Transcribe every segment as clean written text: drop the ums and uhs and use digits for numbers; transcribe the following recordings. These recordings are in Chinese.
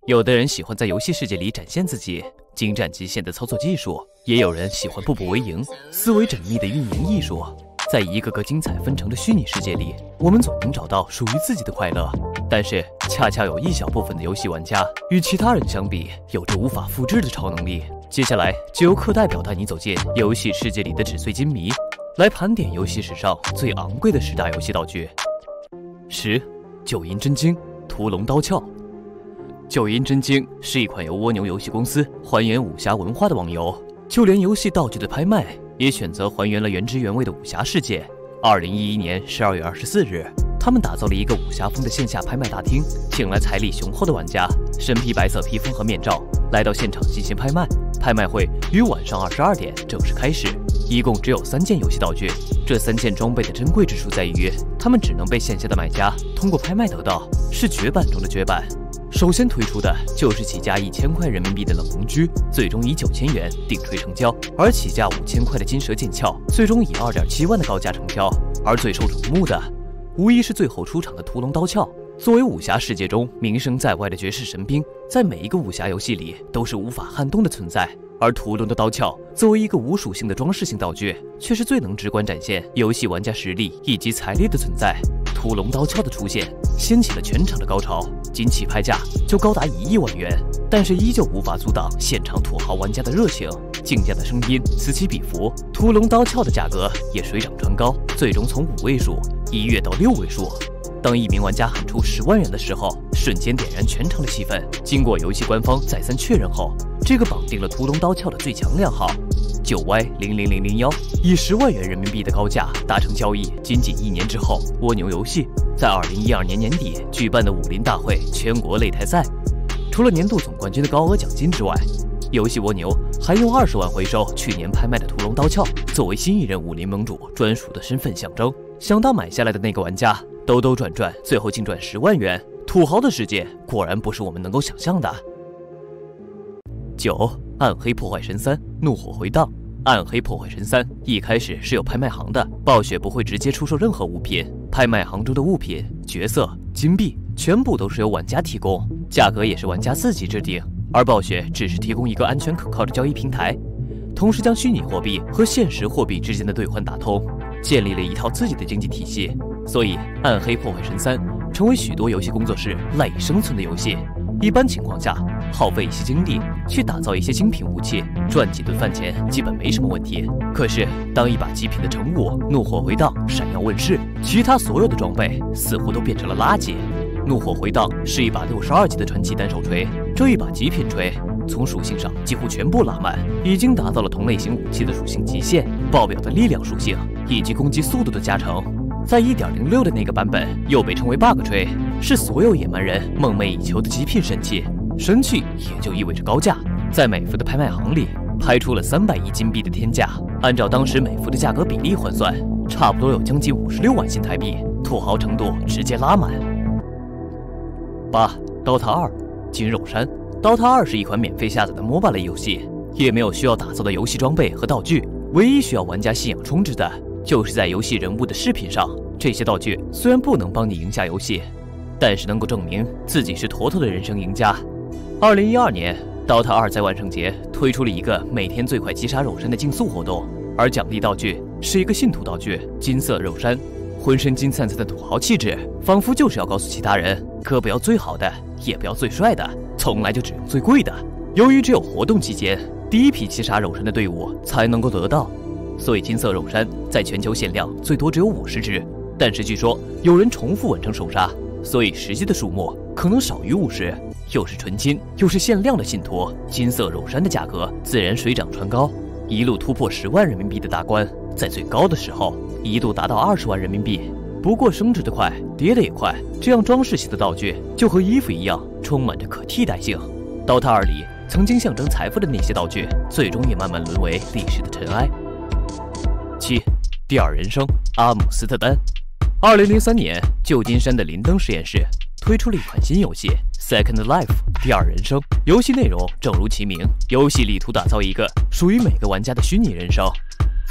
有的人喜欢在游戏世界里展现自己精湛极限的操作技术，也有人喜欢步步为营、思维缜密的运营艺术。在一个个精彩纷呈的虚拟世界里，我们总能找到属于自己的快乐。但是，恰恰有一小部分的游戏玩家与其他人相比，有着无法复制的超能力。接下来，就由课代表带你走进游戏世界里的纸醉金迷，来盘点游戏史上最昂贵的10大游戏道具。10. 九阴真经屠龙刀鞘。九阴真经是一款由蜗牛游戏公司还原武侠文化的网游，就连游戏道具的拍卖也选择还原了原汁原味的武侠世界。2011年12月24日，他们打造了一个武侠风的线下拍卖大厅，请来财力雄厚的玩家，身披白色披风和面罩，来到现场进行拍卖。拍卖会于晚上22点正式开始，一共只有3件游戏道具。这3件装备的珍贵之处在于，它们只能被线下的买家通过拍卖得到，是绝版中的绝版。首先推出的就是起价1000块人民币的冷红驹，最终以9000元定锤成交；而起价5000块的金蛇剑鞘，最终以2.7万的高价成交。而最受瞩目的，无疑是最后出场的屠龙刀鞘。作为武侠世界中名声在外的绝世神兵，在每一个武侠游戏里都是无法撼动的存在。而屠龙的刀鞘作为一个无属性的装饰性道具，却是最能直观展现游戏玩家实力以及财力的存在。屠龙刀鞘的出现掀起了全场的高潮，仅起拍价就高达1亿万元，但是依旧无法阻挡现场土豪玩家的热情。竞价的声音此起彼伏，屠龙刀鞘的价格也水涨船高，最终从5位数一跃到6位数。当一名玩家喊出10万元的时候，瞬间点燃全场的气氛。经过游戏官方再三确认后，这个绑定了屠龙刀鞘的最强量号9Y00001以10万元人民币的高价达成交易。仅1年之后，蜗牛游戏在2012年年底举办的武林大会全国擂台赛，除了年度总冠军的高额奖金之外，游戏蜗牛还用20万回收去年拍卖的屠龙刀鞘，作为新一任武林盟主专属的身份象征。想到买下来的那个玩家兜兜转转，最后净赚10万元，土豪的世界果然不是我们能够想象的。9. 暗黑破坏神3怒火回荡。暗黑破坏神3一开始是有拍卖行的，暴雪不会直接出售任何物品，拍卖行中的物品、角色、金币全部都是由玩家提供，价格也是玩家自己制定，而暴雪只是提供一个安全可靠的交易平台，同时将虚拟货币和现实货币之间的兑换打通，建立了一套自己的经济体系。所以暗黑破坏神3成为许多游戏工作室赖以生存的游戏。一般情况下，耗费一些精力去打造一些精品武器，赚几顿饭钱基本没什么问题。可是当一把极品的成物怒火回荡闪耀问世，其他所有的装备似乎都变成了垃圾。怒火回荡是一把62级的传奇单手锤，这一把极品锤从属性上几乎全部拉满，已经达到了同类型武器的属性极限，爆表的力量属性以及攻击速度的加成。在 1.06 的那个版本又被称为 bug 锤，是所有野蛮人梦寐以求的极品神器。神器也就意味着高价，在美服的拍卖行里拍出了300亿金币的天价，按照当时美服的价格比例换算，差不多有将近56万新台币，土豪程度直接拉满。8. DOTA 2金肉山。DOTA 2是一款免费下载的 MOBA 类游戏，也没有需要打造的游戏装备和道具，唯一需要玩家信仰充值的就是在游戏人物的饰品上。这些道具虽然不能帮你赢下游戏，但是能够证明自己是妥妥的人生赢家。2012年 DOTA 2在万圣节推出了一个每天最快击杀肉山的竞速活动，而奖励道具是一个信徒道具金色肉山，浑身金灿灿的土豪气质，仿佛就是要告诉其他人，可不要最好的，也不要最帅的，从来就只用最贵的。由于只有活动期间第一批击杀肉山的队伍才能够得到，所以金色肉山在全球限量最多只有50只，但是据说有人重复完成首杀，所以实际的数目可能少于50。又是纯金又是限量的信徒，金色肉山的价格自然水涨船高，一路突破10万人民币的大关，在最高的时候一度达到20万人民币。不过升值的快，跌的也快，这样装饰性的道具就和衣服一样，充满着可替代性。DOTA 2里曾经象征财富的那些道具，最终也慢慢沦为历史的尘埃。7. 第二人生阿姆斯特丹。2003年，旧金山的林登实验室推出了一款新游戏 Second Life 第二人生。游戏内容正如其名，游戏力图打造一个属于每个玩家的虚拟人生。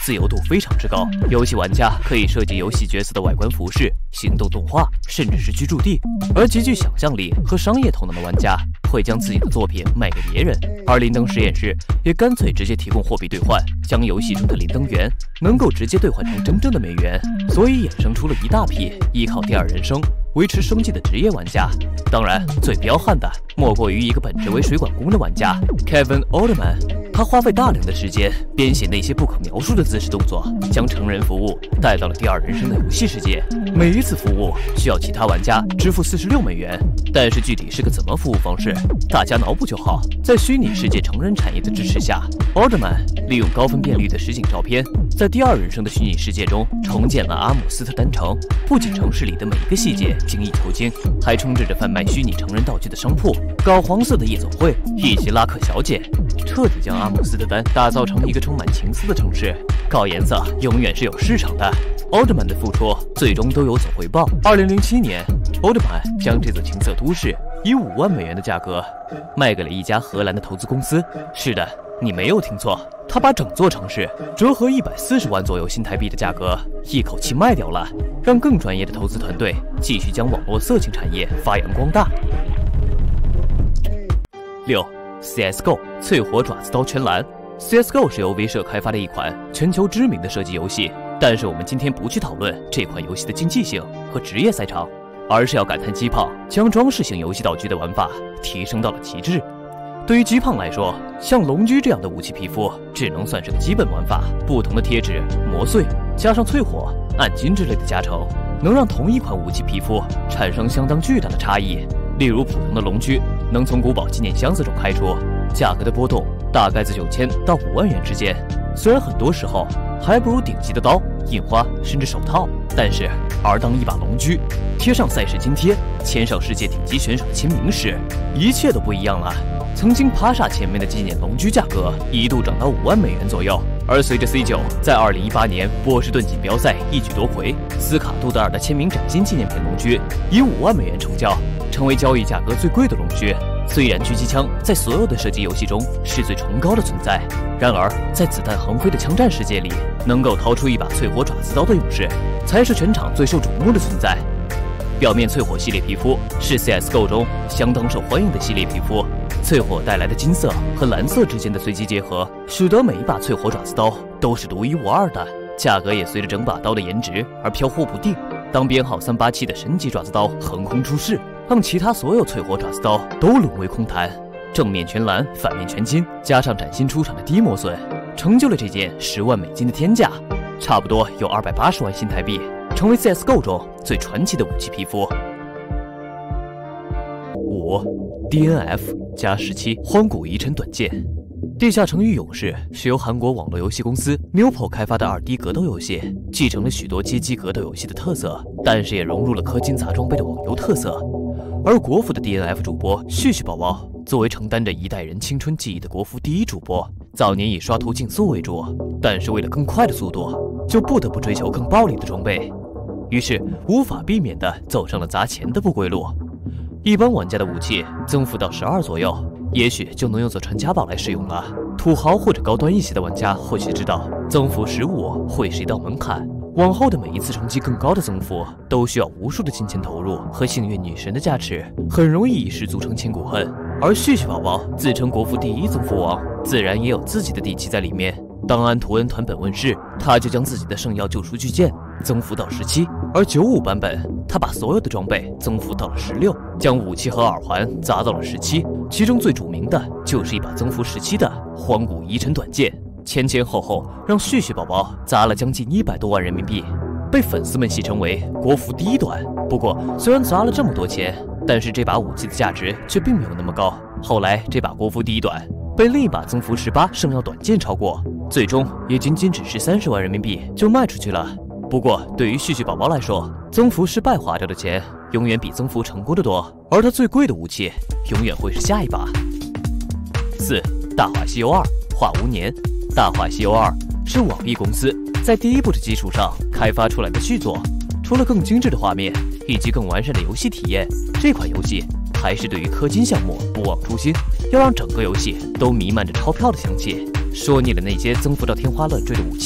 自由度非常之高。游戏玩家可以设计游戏角色的外观服饰、行动动画，甚至是居住地。而极具想象力和商业头脑的玩家会将自己的作品卖给别人。而林登实验室也干脆直接提供货币兑换，将游戏中的林登元能够直接兑换成真正的美元，所以衍生出了一大批依靠第二人生维持生计的职业玩家。当然，最彪悍的莫过于一个本职为水管工的玩家 Kevin Oldman。他花费大量的时间编写那些不可描述的姿势动作，将成人服务带到了第二人生的游戏世界。每一次服务需要其他玩家支付46美元，但是具体是个怎么服务方式，大家脑补就好。在虚拟世界成人产业的支持下，奥特曼利用高分辨率的实景照片，在第二人生的虚拟世界中重建了阿姆斯特丹城。不仅城市里的每一个细节精益求精，还充斥着贩卖虚拟成人道具的商铺、搞黄色的夜总会以及拉客小姐，彻底将阿姆斯特丹打造成一个充满情思的城市。搞颜色永远是有市场的，奥特曼的付出最终都有所回报。2007年，奥特曼将这座情色都市以5万美元的价格卖给了一家荷兰的投资公司。是的，你没有听错，他把整座城市折合140万左右新台币的价格一口气卖掉了，让更专业的投资团队继续将网络色情产业发扬光大。6. CSGO 淬火爪子刀圈蓝。 CSGO 是由威社开发的一款全球知名的射击游戏，但是我们今天不去讨论这款游戏的竞技性和职业赛场，而是要感叹鸡胖将装饰性游戏道具的玩法提升到了极致。对于鸡胖来说，像龙驹这样的武器皮肤只能算是个基本玩法，不同的贴纸、磨碎加上淬火、暗金之类的加成，能让同一款武器皮肤产生相当巨大的差异。例如普通的龙驹能从古堡纪念箱子中开出，价格的波动大概在9000到5万元之间，虽然很多时候还不如顶级的刀、印花甚至手套，但是当一把龙驹贴上赛事津贴，签上世界顶级选手的签名时，一切都不一样了。曾经爬上前面的纪念龙驹价格一度涨到5万美元左右，而随着 C9 在2018年波士顿锦标赛一举夺魁，斯卡杜德尔的签名崭新纪念品龙驹以5万美元成交，成为交易价格最贵的龙驹。虽然狙击枪在所有的射击游戏中是最崇高的存在，然而在子弹横飞的枪战世界里，能够掏出一把淬火爪子刀的勇士，才是全场最受瞩目的存在。表面淬火系列皮肤是 CSGO 中相当受欢迎的系列皮肤，淬火带来的金色和蓝色之间的随机结合，使得每一把淬火爪子刀都是独一无二的，价格也随着整把刀的颜值而飘忽不定。当编号387的神级爪子刀横空出世，让其他所有淬火爪子刀都沦为空谈。正面全蓝，反面全金，加上崭新出厂的低磨损，成就了这件10万美金的天价，差不多有280万新台币，成为 CSGO 中最传奇的武器皮肤。5. DNF 加17荒古遗尘短剑。地下城与勇士是由韩国网络游戏公司 Newpo 开发的2D 格斗游戏，继承了许多街机格斗游戏的特色，但是也融入了氪金砸装备的网游特色。而国服的 DNF 主播旭旭宝宝，作为承担着一代人青春记忆的国服第一主播，早年以刷图竞速为主，但是为了更快的速度，就不得不追求更暴力的装备，于是无法避免地走上了砸钱的不归路。一般玩家的武器增幅到12左右，也许就能用作传家宝来使用了。土豪或者高端一些的玩家或许知道，增幅15会是一道门槛，往后的每一次成绩更高的增幅都需要无数的金钱投入和幸运女神的加持，很容易一失足成千古恨。而旭旭宝宝自称国服第一增幅王，自然也有自己的底气在里面。当安图恩团本问世，他就将自己的圣耀救赎巨剑增幅到17，而95版本他把所有的装备增幅到了16，将武器和耳环砸到了17，其中最著名的就是一把增幅17的荒古遗尘短剑，前后后让旭旭宝宝砸了将近100多万人民币，被粉丝们戏称为国服第一短。不过虽然砸了这么多钱，但是这把武器的价值却并没有那么高。后来这把国服第一短被另一把增幅18圣耀短剑超过，最终也仅只是30万人民币就卖出去了。不过对于旭旭宝宝来说，增幅失败花掉的钱永远比增幅成功的多，而他最贵的武器永远会是下一把。4. 大话西游2话无年。大话西游2是网易公司在第一部的基础上开发出来的续作，除了更精致的画面以及更完善的游戏体验，这款游戏还是对于氪金项目不忘初心，要让整个游戏都弥漫着钞票的香气。说腻了那些增幅到天花乱坠的武器，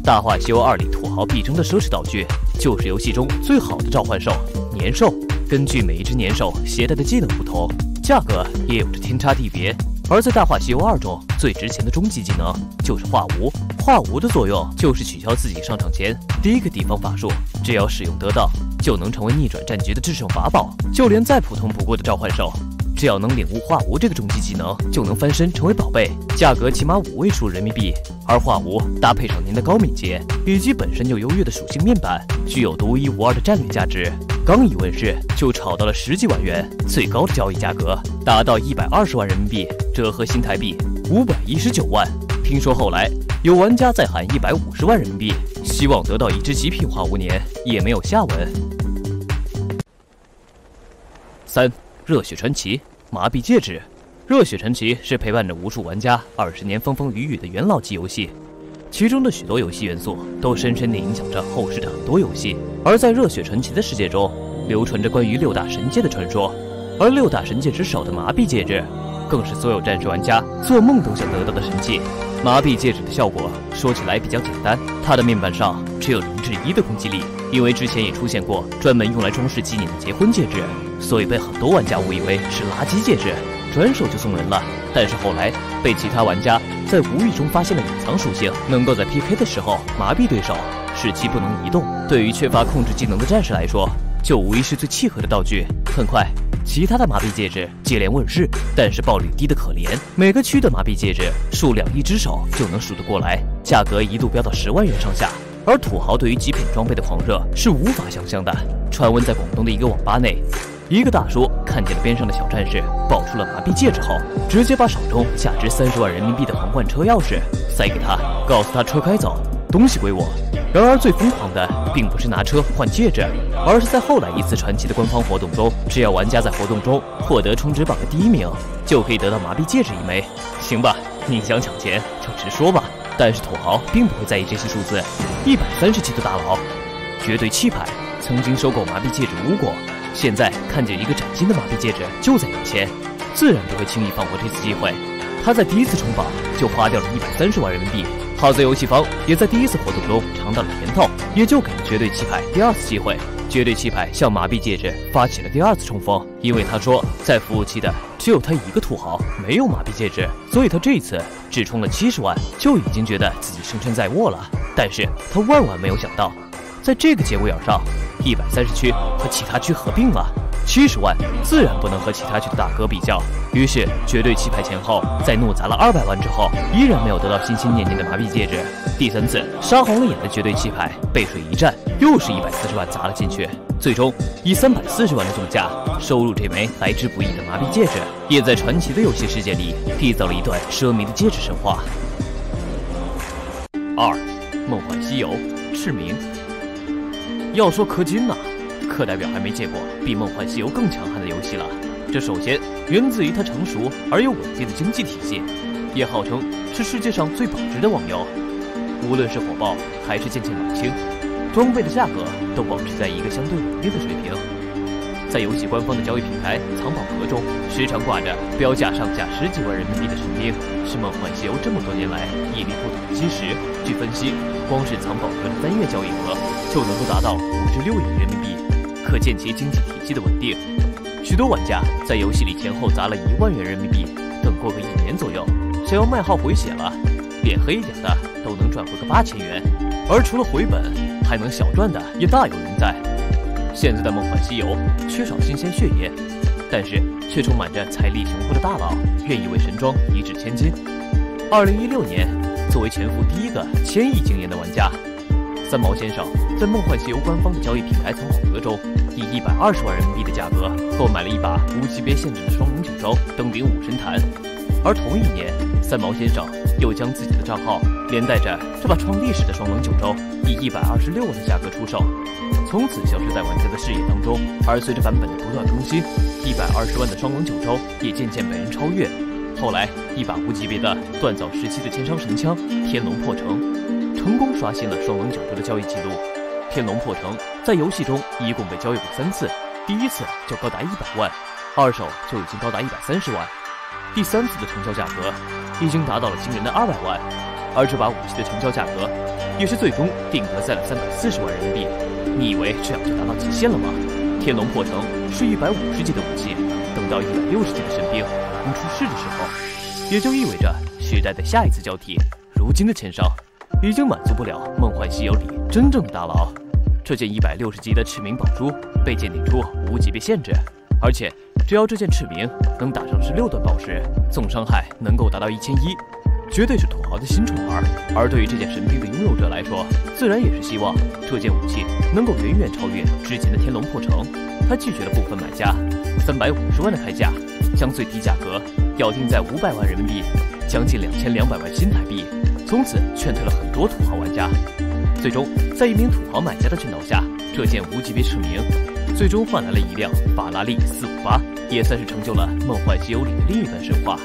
大话西游2》里土豪必争的奢侈道具，就是游戏中最好的召唤兽年兽。根据每一只年兽携带的技能不同，价格也有着天差地别。而在《大话西游2》中，最值钱的终极技能就是化无。化无的作用就是取消自己上场前第一个地方法术，只要使用得当，就能成为逆转战局的制胜法宝。就连再普通不过的召唤兽，只要能领悟化无这个终极技能，就能翻身成为宝贝，价格起码5位数人民币。而化无搭配上您的高敏捷以及本身就优越的属性面板，具有独一无二的战略价值。刚一问世就炒到了10几万元，最高的交易价格达到120万人民币，折合新台币519万。听说后来有玩家再喊150万人民币，希望得到一只极品化无年，也没有下文。3. 热血传奇麻痹戒指。热血传奇是陪伴着无数玩家20年风风雨雨的元老级游戏，其中的许多游戏元素都深深地影响着后世的很多游戏。而在热血传奇的世界中，流传着关于6大神戒的传说，而6大神戒之首的麻痹戒指，更是所有战士玩家做梦都想得到的神器。麻痹戒指的效果说起来比较简单，它的面板上只有0至1的攻击力，因为之前也出现过专门用来装饰纪念的结婚戒指，所以被很多玩家误以为是垃圾戒指，转手就送人了。但是后来被其他玩家在无意中发现了隐藏属性，能够在 PK 的时候麻痹对手，使其不能移动。对于缺乏控制技能的战士来说，就无疑是最契合的道具。很快其他的麻痹戒指接连问世，但是爆率低得可怜，每个区的麻痹戒指数量1只手就能数得过来，价格一度飙到10万元上下。而土豪对于极品装备的狂热是无法想象的。传闻在广东的一个网吧内，一个大叔看见了边上的小战士爆出了麻痹戒指后，直接把手中价值30万人民币的皇冠车钥匙塞给他，告诉他车开走，东西归我。然而最疯狂的并不是拿车换戒指，而是在后来一次传奇的官方活动中，只要玩家在活动中获得充值榜的第1名，就可以得到麻痹戒指1枚。行吧，你想抢钱就直说吧。但是土豪并不会在意这些数字。137的大佬绝对气派曾经收购麻痹戒指无果，现在看见一个崭新的麻痹戒指就在眼前，自然不会轻易放过这次机会。他在第1次冲榜就花掉了130万人民币。好在游戏方也在第1次活动中尝到了甜头，也就给了绝对气派第2次机会。绝对气派向麻痹戒指发起了第2次冲锋，因为他说在服务期的只有他一个土豪没有麻痹戒指，所以他这一次只充了70万就已经觉得自己胜券在握了。但是他万万没有想到，在这个节骨眼上，130区和其他区合并了，70万自然不能和其他区的大哥比较。于是绝对气派前后在怒砸了200万之后，依然没有得到心心念念的麻痹戒指。第3次杀红了眼的绝对气派背水一战，又是140万砸了进去，最终以340万的总价收入这枚来之不易的麻痹戒指，也在传奇的游戏世界里缔造了一段奢靡的戒指神话。2. 梦幻西游赤名。要说氪金呢，课代表还没见过比梦幻西游更强悍的游戏了。这首先源自于它成熟而又稳定的经济体系，也号称是世界上最保值的网游。无论是火爆还是渐渐冷清，装备的价格都保持在一个相对稳定的水平。在游戏官方的交易平台藏宝盒中，时常挂着标价上下10几万人民币的神兵，是梦幻西游这么多年来屹立不倒的基石。据分析，光是藏宝盒的单月交易额就能够达到56亿人民币，可见其经济体系的稳定。许多玩家在游戏里前后砸了1万元人民币，等过个1年左右，想要卖号回血了，脸黑一点的都能赚回个8000元，而除了回本，还能小赚的也大有人在。现在的梦幻西游缺少新鲜血液，但是却充满着财力雄厚的大佬，愿意为神装一掷千金。2016年，作为全服第1个1000亿经验的玩家，三毛先生在梦幻西游官方的交易平台藏宝盒中，以120万人民币的价格购买了一把无级别限制的双龙九州登顶武神坛。而同一年，三毛先生又将自己的账号连带着这把创历史的双龙九州以126万的价格出售，从此消失在玩家的视野当中。而随着版本的不断更新，120万的双龙九州也渐渐被人超越。后来，一把无级别的锻造时期的千伤神枪天龙破城，成功刷新了双龙九州的交易记录。天龙破城在游戏中一共被交易过3次，第1次就高达100万，二手就已经高达130万。第3次的成交价格已经达到了惊人的200万，而这把武器的成交价格也是最终定格在了340万人民币。你以为这样就达到极限了吗？天龙破城是150级的武器，等到160级的神兵刚出世的时候，也就意味着时代的下一次交替。如今的千商已经满足不了《梦幻西游》里真正的大佬。这件160级的赤明宝珠被鉴定出无级别限制，而且只要这件赤明能打上16段宝石，总伤害能够达到1100，绝对是土豪的新宠儿。而对于这件神兵的拥有者来说，自然也是希望这件武器能够远远超越之前的天龙破城。他拒绝了部分买家350万的开价，将最低价格咬定在500万人民币，将近2200万新台币，从此劝退了很多土豪玩家。最终，在一名土豪买家的劝导下，这件无级别赤明最终换来了一辆法拉利458，也算是成就了《梦幻西游》里的另一段神话。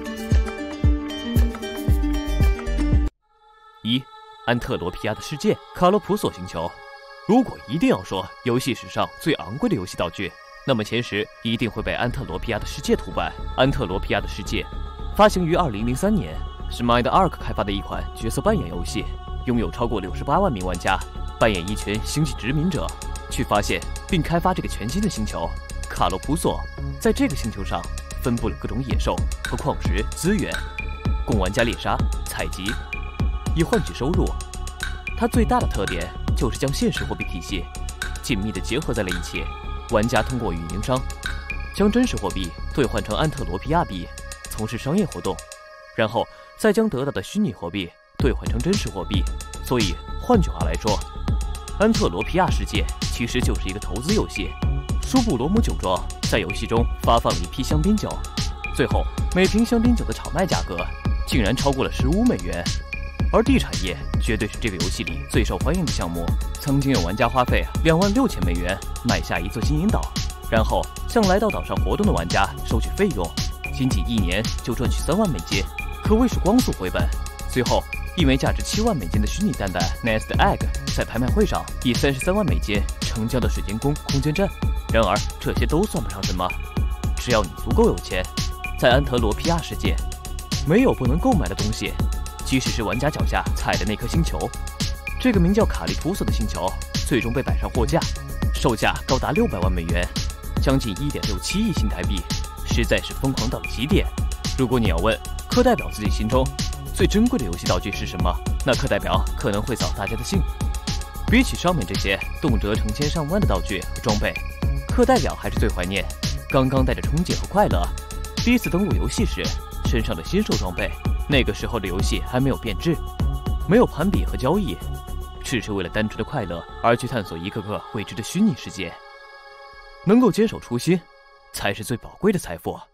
安特罗皮亚的世界，卡罗普索星球。如果一定要说游戏史上最昂贵的游戏道具，那么前10一定会被安特罗皮亚的世界突败。安特罗皮亚的世界发行于2003年，是 MindArc 开发的一款角色扮演游戏，拥有超过68万名玩家，扮演一群星际殖民者，去发现并开发这个全新的星球卡罗普索。在这个星球上分布了各种野兽和矿石资源，供玩家猎杀、采集，以换取收入。它最大的特点就是将现实货币体系紧密地结合在了一起。玩家通过运营商将真实货币兑换成安特罗皮亚币，从事商业活动，然后再将得到的虚拟货币兑换成真实货币。所以换句话来说，安特罗皮亚世界其实就是一个投资游戏。舒布罗姆酒庄在游戏中发放了一批香槟酒，最后每瓶香槟酒的场卖价格竟然超过了15美元。而地产业绝对是这个游戏里最受欢迎的项目，曾经有玩家花费26000美元买下一座新引岛，然后向来到岛上活动的玩家收取费用，仅1年就赚取3万美金，可谓是光速回本。随后，一枚价值7万美金的虚拟蛋蛋 Nest Egg 在拍卖会上以33万美金成交的水晶宫空间站。然而，这些都算不上什么，只要你足够有钱，在安特罗皮亚世界，没有不能购买的东西。即使是玩家脚下踩的那颗星球，这个名叫卡利普索的星球，最终被摆上货架，售价高达600万美元，将近1.67亿新台币，实在是疯狂到了极点。如果你要问课代表自己心中最珍贵的游戏道具是什么，那课代表可能会扫大家的兴。比起上面这些动辄成千上万的道具和装备，课代表还是最怀念刚刚带着憧憬和快乐第一次登陆游戏时身上的新手装备。那个时候的游戏还没有变质，没有盘比和交易，只是为了单纯的快乐而去探索一个个未知的虚拟世界。能够坚守初心，才是最宝贵的财富。